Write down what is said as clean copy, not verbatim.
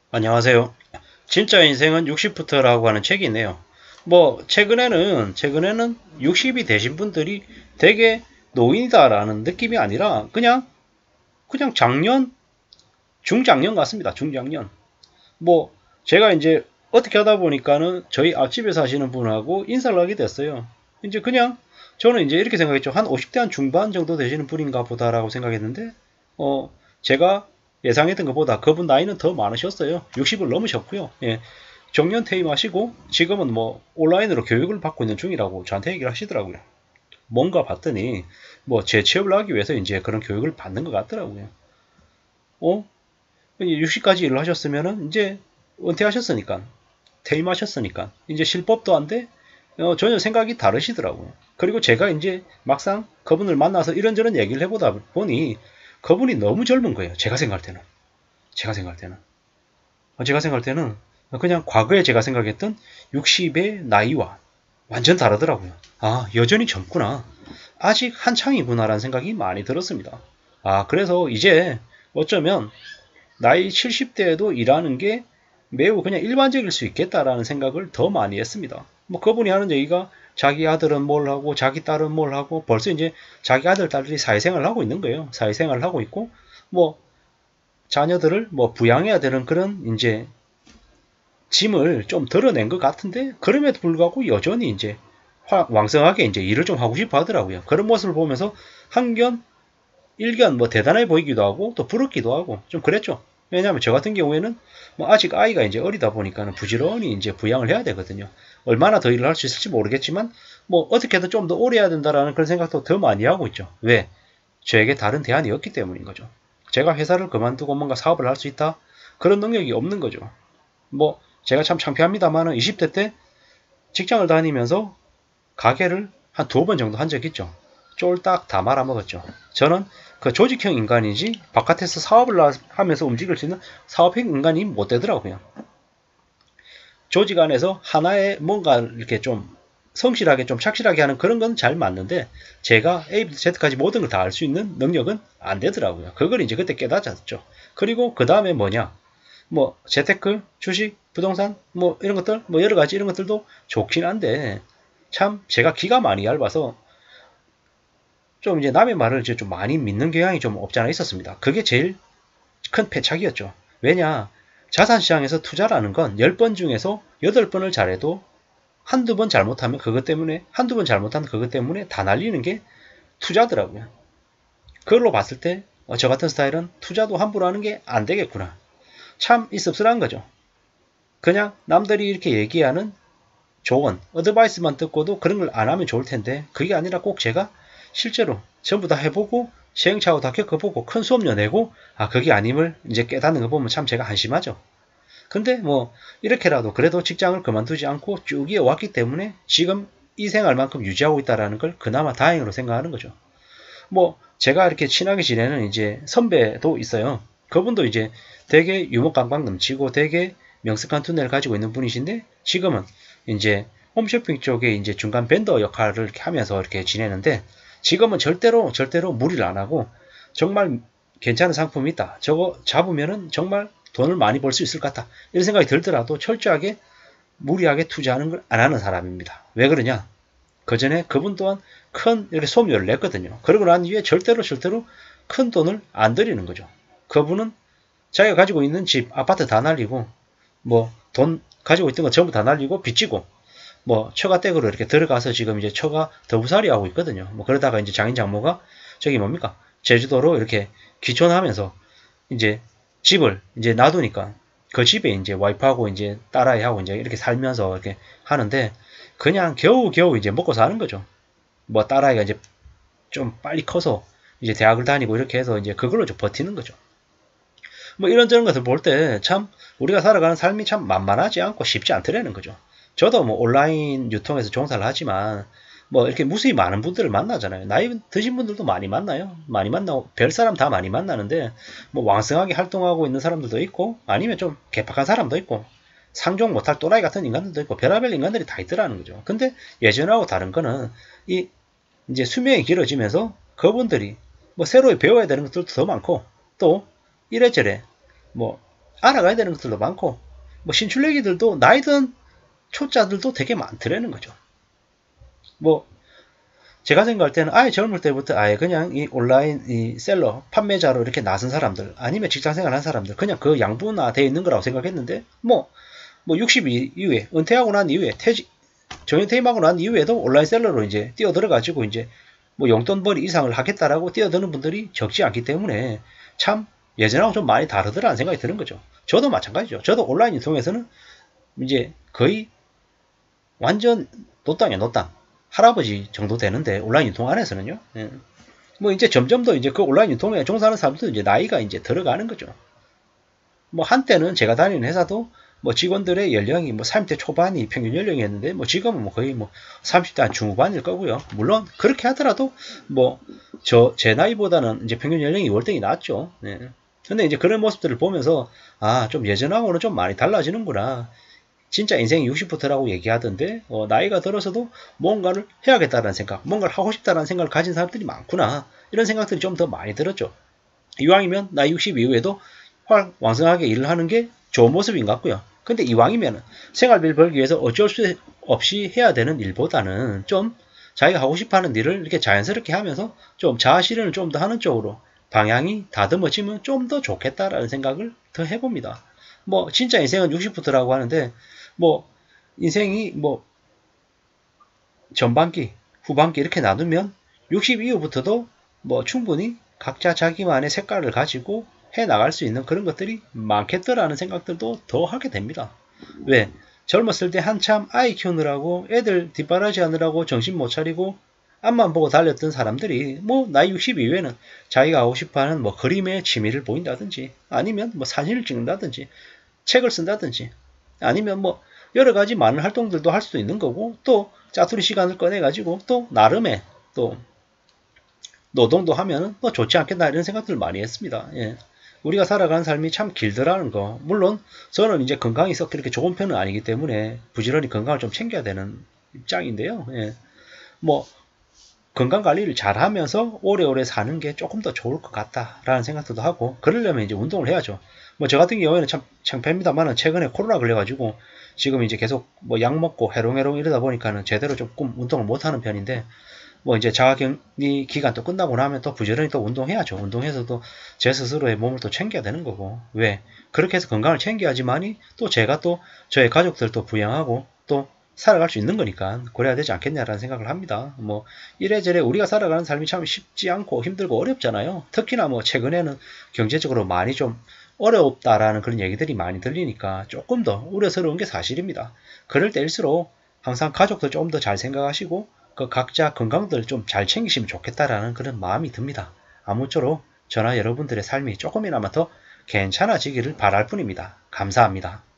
안녕하세요. 진짜 인생은 60부터라고 하는 책이 있네요. 최근에는 60이 되신 분들이 되게 노인이다라는 느낌이 아니라 그냥 장년, 중장년 같습니다. 중장년. 뭐 제가 이제 어떻게 하다 보니까는 저희 앞집에 사시는 분하고 인사를 하게 됐어요. 이제 그냥 저는 이제 이렇게 생각했죠. 한 50대 한 중반 정도 되시는 분인가 보다라고 생각했는데 제가 예상했던 것보다 그분 나이는 더 많으셨어요. 60을 넘으셨고요. 예, 정년 퇴임하시고 지금은 뭐 온라인으로 교육을 받고 있는 중이라고 저한테 얘기를 하시더라고요. 뭔가 봤더니 뭐 재취업을 하기 위해서 이제 그런 교육을 받는 것 같더라고요. 어? 60까지 일을 하셨으면은 이제 은퇴하셨으니까 퇴임하셨으니까 이제 실법도 안 돼. 전혀 생각이 다르시더라고요. 그리고 제가 이제 막상 그분을 만나서 이런저런 얘기를 해보다 보니 그분이 너무 젊은 거예요. 제가 생각할 때는. 제가 생각할 때는 그냥 과거에 제가 생각했던 60의 나이와 완전 다르더라고요. 아, 여전히 젊구나. 아직 한창이구나라는 생각이 많이 들었습니다. 아, 그래서 이제 어쩌면 나이 70대에도 일하는 게 매우 그냥 일반적일 수 있겠다라는 생각을 더 많이 했습니다. 뭐 그분이 하는 얘기가 자기 아들은 뭘 하고 자기 딸은 뭘 하고 벌써 이제 자기 아들 딸들이 사회생활을 하고 있는 거예요. 사회생활을 하고 있고 뭐 자녀들을 뭐 부양해야 되는 그런 이제 짐을 좀 덜어낸 것 같은데 그럼에도 불구하고 여전히 이제 왕성하게 이제 일을 좀 하고 싶어 하더라고요. 그런 모습을 보면서 한견 일견 뭐 대단해 보이기도 하고 또 부럽기도 하고 좀 그랬죠. 왜냐하면 저 같은 경우에는 뭐 아직 아이가 이제 어리다 보니까는 부지런히 이제 부양을 해야 되거든요. 얼마나 더 일을 할 수 있을지 모르겠지만 뭐 어떻게든 좀 더 오래 해야 된다라는 그런 생각도 더 많이 하고 있죠. 왜? 저에게 다른 대안이 없기 때문인 거죠. 제가 회사를 그만두고 뭔가 사업을 할 수 있다? 그런 능력이 없는 거죠. 뭐 제가 참 창피합니다만은 20대 때 직장을 다니면서 가게를 한 두 번 정도 한 적 있죠. 쫄딱 다 말아먹었죠. 저는 그 조직형 인간이지 바깥에서 사업을 하면서 움직일 수 있는 사업형 인간이 못 되더라고요. 조직 안에서 하나의 뭔가 이렇게 좀 성실하게 좀 착실하게 하는 그런 건 잘 맞는데 제가 A부터 Z까지 모든 걸 다 알 수 있는 능력은 안 되더라고요. 그걸 이제 그때 깨닫았죠. 그리고 그 다음에 뭐냐? 뭐 재테크, 주식, 부동산 뭐 이런 것들 뭐 여러 가지 이런 것들도 좋긴 한데 참 제가 기가 많이 얇아서 좀 이제 남의 말을 이제 좀 많이 믿는 경향이 좀 없지 않아 있었습니다. 그게 제일 큰 패착이었죠. 왜냐? 자산시장에서 투자라는 건 10번 중에서 8번을 잘해도 한두 번 잘못하면 그것 때문에 한두 번 잘못한 그것 때문에 다 날리는 게 투자더라고요. 그걸로 봤을 때 저 같은 스타일은 투자도 함부로 하는 게 안 되겠구나. 참 씁쓸한 거죠. 그냥 남들이 이렇게 얘기하는 조언, 어드바이스만 듣고도 그런 걸 안 하면 좋을 텐데 그게 아니라 꼭 제가 실제로 전부 다 해보고 시행착오 다 겪어보고 큰 수업료 내고 아 그게 아님을 이제 깨닫는 거 보면 참 제가 한심하죠. 근데 뭐 이렇게라도 그래도 직장을 그만두지 않고 쭉 이어왔기 때문에 지금 이 생활만큼 유지하고 있다는 걸 그나마 다행으로 생각하는 거죠. 뭐 제가 이렇게 친하게 지내는 이제 선배도 있어요. 그분도 이제 되게 유머 깡깡 넘치고 되게 명석한 두뇌를 가지고 있는 분이신데 지금은 이제 홈쇼핑 쪽에 이제 중간 벤더 역할을 이렇게 하면서 이렇게 지내는데 지금은 절대로 무리를 안 하고 정말 괜찮은 상품이 있다. 저거 잡으면은 정말 돈을 많이 벌 수 있을 것 같다. 이런 생각이 들더라도 철저하게 무리하게 투자하는 걸 안 하는 사람입니다. 왜 그러냐? 그 전에 그분 또한 큰 이렇게 소멸을 냈거든요. 그러고 난 이후에 절대로 큰 돈을 안 들이는 거죠. 그분은 자기가 가지고 있는 집, 아파트 다 날리고 뭐 돈 가지고 있던 거 전부 다 날리고 빚지고 뭐 처가댁으로 이렇게 들어가서 지금 이제 처가 더부살이 하고 있거든요. 뭐 그러다가 이제 장인 장모가 저기 뭡니까 제주도로 이렇게 귀촌하면서 이제 집을 이제 놔두니까 그 집에 이제 와이프하고 이제 딸아이하고 이제 이렇게 살면서 이렇게 하는데 그냥 겨우겨우 이제 먹고 사는 거죠. 뭐 딸아이가 이제 좀 빨리 커서 이제 대학을 다니고 이렇게 해서 이제 그걸로 좀 버티는 거죠. 뭐 이런저런 것을 볼 때 참 우리가 살아가는 삶이 참 만만하지 않고 쉽지 않더라는 거죠. 저도 뭐 온라인 유통에서 종사를 하지만 뭐 이렇게 무수히 많은 분들을 만나잖아요. 나이 드신 분들도 많이 만나요. 많이 만나고 별 사람 다 많이 만나는데 뭐 왕성하게 활동하고 있는 사람들도 있고 아니면 좀 개팍한 사람도 있고 상종 못할 또라이 같은 인간들도 있고 별의별 인간들이 다 있더라는 거죠. 근데 예전하고 다른 거는 이 이제 수명이 길어지면서 그분들이 뭐 새로 배워야 되는 것들도 더 많고 또 이래저래 뭐 알아가야 되는 것들도 많고 뭐 신출내기들도 나이든 초짜들도 되게 많더라는 거죠. 뭐 제가 생각할 때는 아예 젊을 때부터 아예 그냥 이 온라인 이 셀러 판매자로 이렇게 나선 사람들 아니면 직장생활 한 사람들 그냥 그 양분화되어 있는 거라고 생각했는데 뭐 60 이후에 은퇴하고 난 이후에 정년 퇴임하고 난 이후에도 온라인 셀러로 이제 뛰어들어 가지고 이제 뭐 용돈벌이 이상을 하겠다라고 뛰어드는 분들이 적지 않기 때문에 참 예전하고 좀 많이 다르더라는 생각이 드는 거죠. 저도 마찬가지죠. 저도 온라인 유통에서는 이제 거의 완전 노땅이야, 노땅. 할아버지 정도 되는데 온라인 유통 안에서는요. 예. 뭐 이제 점점 더 이제 그 온라인 유통에 종사하는 사람들도 이제 나이가 이제 들어가는 거죠. 뭐 한때는 제가 다니는 회사도 뭐 직원들의 연령이 뭐 30대 초반이 평균 연령이었는데 뭐 지금은 뭐 거의 뭐 30대 한 중후반일 거고요. 물론 그렇게 하더라도 뭐 제 나이보다는 이제 평균 연령이 월등히 낮죠. 네. 근데 이제 그런 모습들을 보면서 아, 좀 예전하고는 좀 많이 달라지는구나. 진짜 인생이 60부터라고 얘기하던데 나이가 들어서도 뭔가를 해야겠다는 생각, 뭔가를 하고 싶다는 생각을 가진 사람들이 많구나. 이런 생각들이 좀 더 많이 들었죠. 이왕이면 나이 60 이후에도 왕성하게 일을 하는 게 좋은 모습인 것 같고요. 근데 이왕이면 생활비를 벌기 위해서 어쩔 수 없이 해야 되는 일보다는 좀 자기가 하고 싶어하는 일을 이렇게 자연스럽게 하면서 좀 자아실현을 좀 더 하는 쪽으로 방향이 다듬어지면 좀 더 좋겠다라는 생각을 더 해봅니다. 뭐 진짜 인생은 60부터라고 하는데 뭐 인생이 뭐 전반기, 후반기 이렇게 나누면 60 이후부터도 뭐 충분히 각자 자기만의 색깔을 가지고 해 나갈 수 있는 그런 것들이 많겠더라는 생각들도 더 하게 됩니다. 왜? 젊었을 때 한참 아이 키우느라고 애들 뒷바라지 하느라고 정신 못 차리고 앞만 보고 달렸던 사람들이 뭐 나이 60 이후에는 자기가 하고 싶어하는 뭐 그림에 취미를 보인다든지 아니면 뭐 사진을 찍는다든지 책을 쓴다든지 아니면 뭐 여러 가지 많은 활동들도 할 수도 있는 거고 또 짜투리 시간을 꺼내 가지고 또 나름의 또 노동도 하면 또 좋지 않겠나 이런 생각들을 많이 했습니다. 예. 우리가 살아가는 삶이 참 길더라는 거. 물론 저는 이제 건강이 썩 그렇게 좋은 편은 아니기 때문에 부지런히 건강을 좀 챙겨야 되는 입장인데요. 예. 뭐 건강 관리를 잘 하면서 오래오래 사는 게 조금 더 좋을 것 같다라는 생각도 하고 그러려면 이제 운동을 해야죠. 뭐 저 같은 경우에는 참 창피합니다만은 최근에 코로나 걸려가지고 지금 이제 계속 뭐 약 먹고 해롱해롱 이러다 보니까는 제대로 조금 운동을 못하는 편인데 뭐 이제 자가격리 기간 또 끝나고 나면 또 부지런히 또 운동해야죠. 운동해서 또 제 스스로의 몸을 또 챙겨야 되는 거고 왜 그렇게 해서 건강을 챙겨야지만이 또 제가 또 저의 가족들 또 부양하고 또 살아갈 수 있는 거니까 그래야 되지 않겠냐라는 생각을 합니다. 뭐 이래저래 우리가 살아가는 삶이 참 쉽지 않고 힘들고 어렵잖아요. 특히나 뭐 최근에는 경제적으로 많이 좀 어렵다라는 그런 얘기들이 많이 들리니까 조금 더 우려스러운 게 사실입니다. 그럴 때일수록 항상 가족들 좀 더 잘 생각하시고 그 각자 건강들 좀 잘 챙기시면 좋겠다라는 그런 마음이 듭니다. 아무쪼록 저나 여러분들의 삶이 조금이나마 더 괜찮아지기를 바랄 뿐입니다. 감사합니다.